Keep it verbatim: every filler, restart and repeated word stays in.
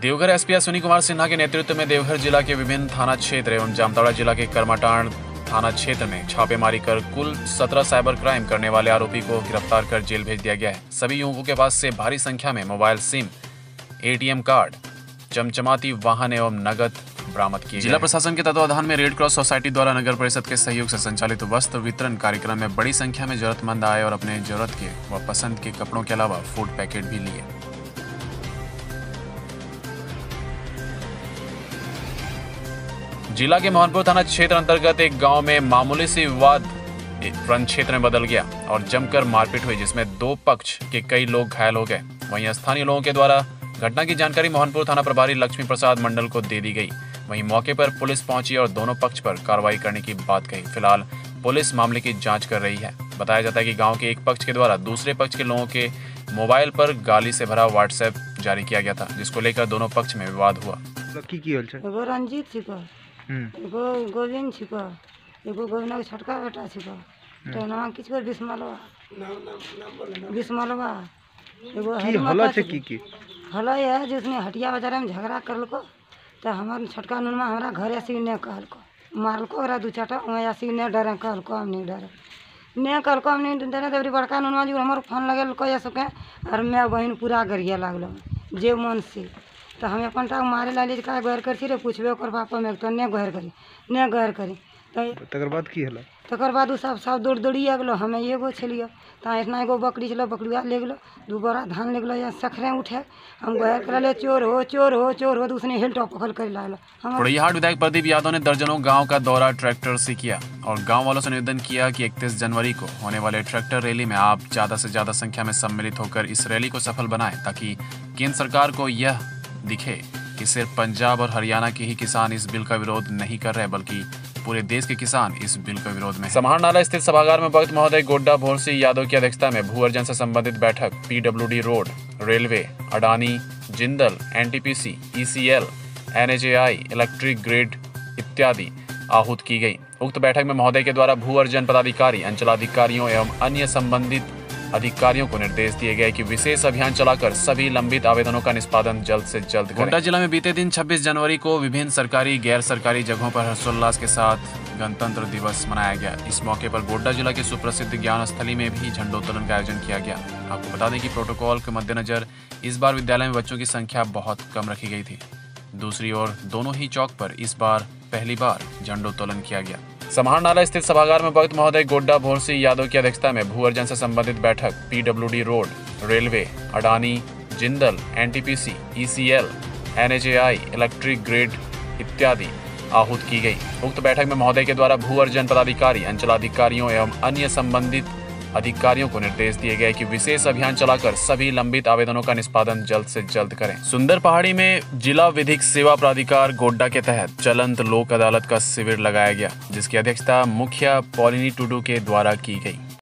Deoghar SP Ashwini Kumar Sinha के नेतृत्व में देवघर जिला के विभिन्न थाना क्षेत्र एवं जामताड़ा जिला के कर्माटांड थाना क्षेत्र में छापेमारी कर कुल सत्रह साइबर क्राइम करने वाले आरोपी को गिरफ्तार कर जेल भेज दिया गया है। सभी युवकों के पास से भारी संख्या में मोबाइल सिम, एटीएम कार्ड, चमचमाती वाहन एवं नगद बरामद किए। जिला प्रशासन के तत्वाधान में रेड क्रॉस सोसाइटी द्वारा नगर परिषद के सहयोग से संचालित वस्त्र वितरण कार्यक्रम में बड़ी संख्या में जरूरतमंद आए और अपने जरूरत के व पसंद के कपड़ों के अलावा फूड पैकेट भी लिए। जिला के मोहनपुर थाना क्षेत्र अंतर्गत एक गांव में मामूली सी विवाद वन क्षेत्र में बदल गया और जमकर मारपीट हुई, जिसमें दो पक्ष के कई लोग घायल हो गए। वहीं स्थानीय लोगों के द्वारा घटना की जानकारी मोहनपुर थाना प्रभारी लक्ष्मी प्रसाद मंडल को दे दी गई। वहीं मौके पर पुलिस पहुंची और दोनों पक्ष पर कार्रवाई करने की बात कही। फिलहाल पुलिस मामले की जांच कर रही है। बताया जाता है कि गांव के एक पक्ष के द्वारा दूसरे पक्ष के लोगों के मोबाइल पर गाली से भरा व्हाट्सएप जारी किया गया था, जिसको लेकर दोनों पक्ष में विवाद हुआ। एगो रंजीत छिपा, एगो गोविंद छिपा, एगो गोविंद के छोटका बेटा छिपा, तो नाम किछ कर बिस्मलवा बिस्मलवा एगो हला से की की हला है जिसने हटिया बाजार में झगड़ा करलको, तो हमार छोटका नुनमा हमरा घर ऐसे ने कहलको, मारलको ओरा दू चाटा ऐसे ने डरे कहलको, हम नहीं डरे ने कहलको, हम नहीं डरे। तबरी बड़का नुनमा जी हमर फोन लगेलको या सके और मैं बहन पूरा गरिया लागलो जे मन से, तो हमें अपन टाक मारे लाली का गैर करती रे पूछबे ओकर पापा में तो ने गैर करी ने गैर करी तकर बाद की हला तकर बाद उ सब सब दौड़ दौड़ी आ गेलो। हमें एगो छलियो तो इतना एगो बकरी चलो बकरिया ले गेलो, दू बोरा धान ले गेलो या सखरे उठे हम गैर कर ले चोर हो चोर हो चोर हो, तो उसने हिल टॉप पकड़ कर लागलो। पुड़ैयाहाट विधायक प्रदीप यादव ने दर्जनों गांव का दौरा ट्रैक्टर से किया और गांव वालों से निवेदन किया कि इकतीस जनवरी को होने वाले ट्रैक्टर रैली में आप ज्यादा से ज्यादा संख्या में सम्मिलित होकर इस रैली को सफल बनाएं, ताकि केंद्र सरकार को यह दिखे कि सिर्फ पंजाब और हरियाणा के ही किसान इस बिल का विरोध नहीं कर रहे, बल्कि पूरे देश के किसान इस बिल के विरोध में। समाहरणालय स्थित सभागार में भक्त महोदय गोड्डा भोरसी यादव की अध्यक्षता में भू अर्जन से संबंधित बैठक PWD road, railway, Adani, Jindal, NTPC, ECL, NHAI, electric grid इत्यादि आहूत की गई। उक्त बैठक में महोदय के द्वारा भू अर्जन पदाधिकारी, अंचलाधिकारियों एवं अन्य संबंधित अधिकारियों को निर्देश दिए गए कि विशेष अभियान चलाकर सभी लंबित आवेदनों का निष्पादन जल्द से जल्द करें। गोड्डा जिला में बीते दिन छब्बीस जनवरी को विभिन्न सरकारी गैर सरकारी जगहों पर हर्षोल्लास के साथ गणतंत्र दिवस मनाया गया। इस मौके पर गोड्डा जिला के सुप्रसिद्ध ज्ञान स्थली में भी झंडोत्तोलन का आयोजन किया गया। आपको बता दें कि प्रोटोकॉल के मद्देनजर इस बार विद्यालय में बच्चों की संख्या बहुत कम रखी गई थी। दूसरी ओर दोनों ही चौक पर इस बार पहली बार झंडोत्तोलन किया गया। समाहरणालय स्थित सभागार में भक्त महोदय गोड्डा भोरसी यादव की अध्यक्षता में भू अर्जन से संबंधित बैठक PWD road, railway, Adani, Jindal, NTPC, ECL, NHAI, electric grid इत्यादि आहूत की गई। उक्त बैठक में महोदय के द्वारा भू अर्जन पदाधिकारी, अंचलाधिकारियों एवं अन्य संबंधित अधिकारियों को निर्देश दिए गए कि विशेष अभियान चलाकर सभी लंबित आवेदनों का निष्पादन जल्द से जल्द करें। सुंदर पहाड़ी में जिला विधिक सेवा प्राधिकार गोड्डा के तहत चलंत लोक अदालत का शिविर लगाया गया, जिसकी अध्यक्षता मुखिया पॉलिनी टुडू के द्वारा की गई।